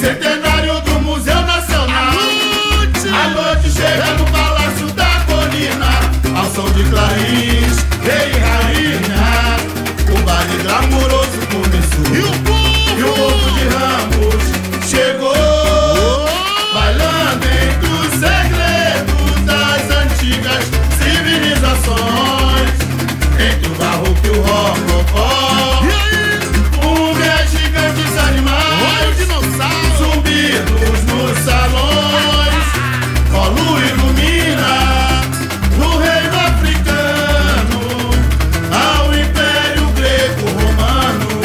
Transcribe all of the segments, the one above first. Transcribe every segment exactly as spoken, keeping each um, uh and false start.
Centenário do Museu Nacional. A noite chega no Palácio da Colina, ao som de clarins, rei e rainha. O baile glamouroso começou, E o povo, e o povo de Ramos chegou, bailando entre os segredos das antigas civilizações, entre o barroco e o rococó. E aí? Múmias gigantes animais, Olha o dinossauro. zumbidos nos salões, colo ilumina no reino africano, ao império greco-romano,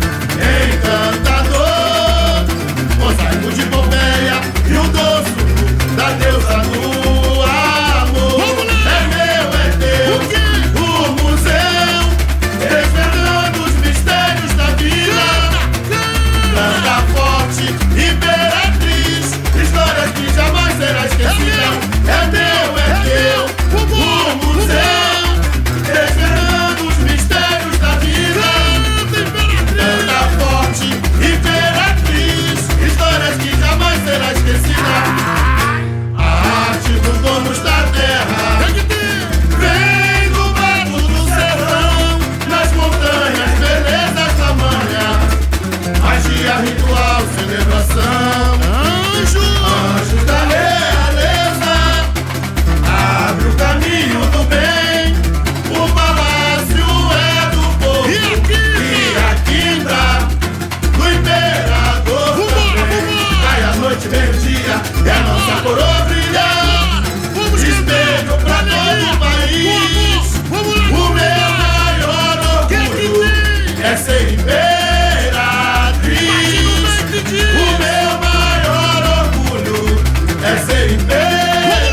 encantador, mosaico de Pompeia e o dorso da deusa do amor. Vamos lá! É meu, é teu, O quê? o museu, desvendando os mistérios da vida. Canta forte, imperatriz, história que jamais será esquecida. É meu, é teu, o museu, desvendando os mistérios da vida. Canta forte, imperatriz, histórias que jamais será esquecida. A arte dos donos da terra Tem que ter. vem do mato do serrão, nas montanhas, belezas da manhã, magia, ritual, celebração. Anjo. Anjos da realeza, abre o caminho do bem. O palácio é do povo E aqui? e a quinta do imperador Vambora, também. vambora. Cai a noite, meio-dia, e a nossa coroa brilha, Vamos espelho pra todo o país. Vamos lá. O meu maior Que que orgulho tem? é ser imperatriz. O meu maior orgulho é ser imperatriz.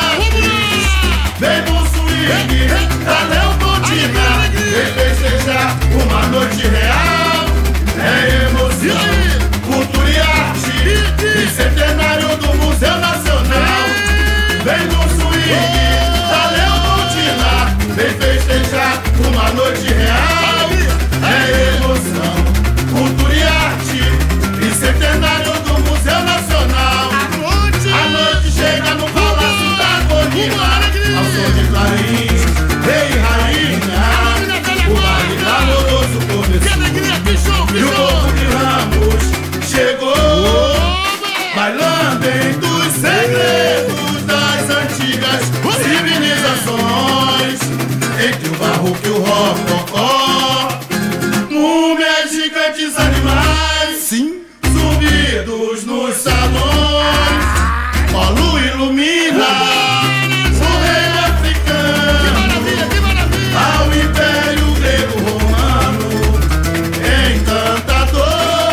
Vem no swing da Leopoldina, vem festejar uma noite real. É emoção, cultura e arte, e centenário do Museu Nacional. Vem no swing da Leopoldina, vem festejar uma noite real. É emoção, cultura e arte, e centenário do Museu Nacional. A noite chega no Palácio da Colina, ao som de clarins, rei e rainha. O baile glamouroso Que começou, alegria, que show, que e o show. povo de Ramos chegou, bailando entre os segredos das antigas civilizações, entre o barroco e o rococó. Múmias gigantes animais, Sim. zumbidos nos salões, colo ilumina o reino Que africano, maravilha, que maravilha. ao império grego-romano, encantador,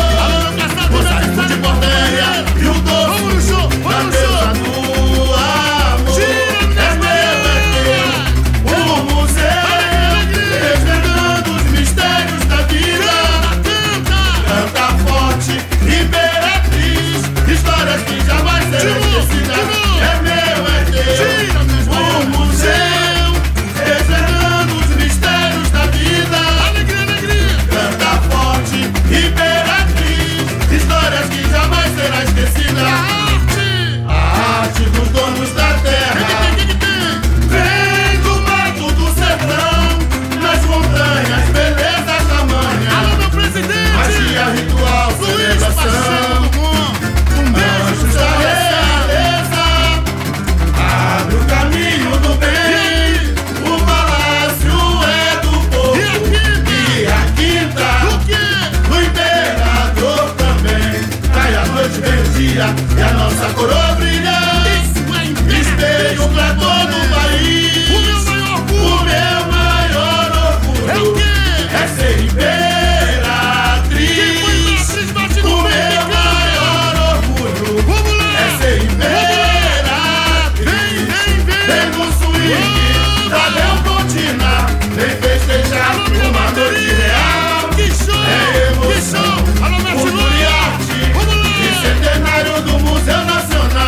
mosaico de Pompeia e o Vamos no dorso show, da vamos no deusa show. do amor. É meu, é teu, o museu, desvendando os mistérios da vida. Canta forte, imperatriz, histórias que jamais serão esquecidas. É meu, é teu, o museu, desvendando os mistérios da vida. Alegria, alegria. Canta forte, imperatriz, histórias que jamais será esquecida. Arte. A arte dos donos da terra Que que tem? vem do mato do sertão, nas montanhas, belezas da manhã, Alô, meu presidente. magia, ritual, Luiz celebração. Pacheco Bom. Um beijo Anjos pra da você. realeza, abre o caminho do bem. O palácio é do povo E aqui? e a quinta O quê? do imperador também. Cai a noite, meio-dia, e a nossa coroa brilha, Isso é imperatriz. espelho pra todo o país. O meu maior orgulho. O meu maior É o orgulho quê? é ser Quem foi imperatriz. imperatriz bate no O peito e meu canta. maior orgulho Vamos lá. é ser Vem, imperatriz. vem, vem. Vem no swing da Leopoldina, vem festejar Alô, minha uma noite bateria. real. Que show. É Que emoção, show. Alô, meu cultura e arte, Vamos lá. e centenário do Museu Nacional.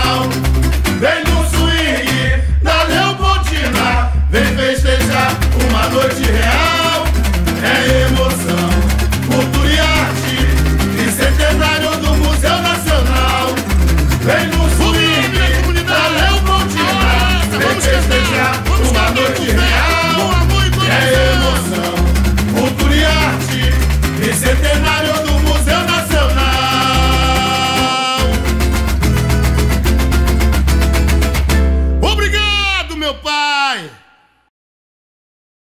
pai.